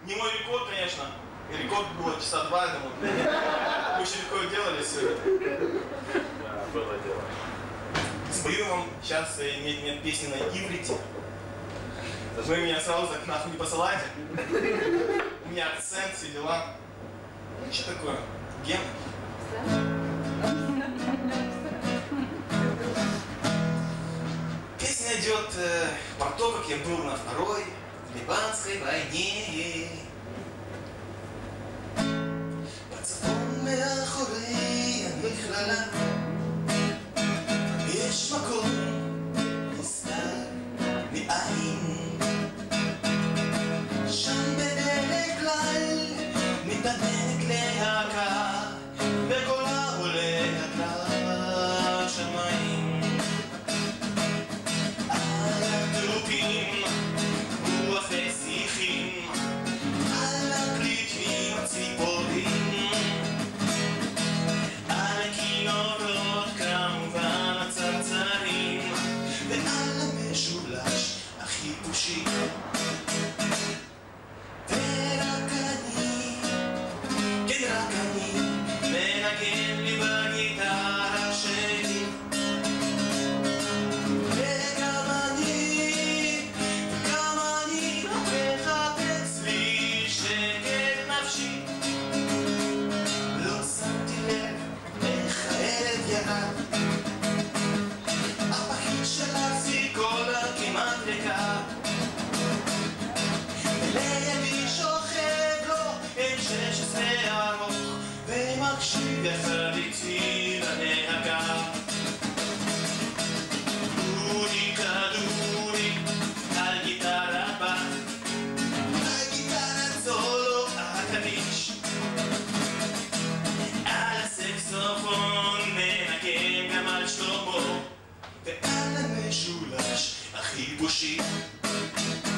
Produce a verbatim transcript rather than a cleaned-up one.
Не мой рекорд, конечно. И рекорд было часа два, я думаю. Мы еще такое делали сегодня. Да, было дело. Спою вам сейчас нет, нет песни на иврите. Вы меня сразу так нахуй не посылайте. У меня акцент, все дела. Ну что такое? Ген? Песня идет э, про то, как я был на второй ливанской войне. בצפון מאחורי המכללה יש מקום נסתר מעין, שם בדרך כלל מתעננת להקה בקולה עולה עד לשמיים. על הטרופים רוח ושיחים, על הפליטים הציפורים, על הכינורות כמובן הצנצרים, ועל המשולש החיפושי. ורק אני, כן רק אני, מנגן לי בגיטרה שלי. וגם אני, גם אני, מחפש לי שקט נפשי. לא שמתי לב איך הילד ירד, הפחית של הפסיקולה כמעט ריקה, ולידי שוכב לו עם שש עשרה ארוך ומקשיב יחד איתי לנהגה. דודי כדודי על גיטרה בת, על גיטרת סולו הקדיש, על הסקסופון מנגן גם על שלמה, ועל המשולש החיפושי.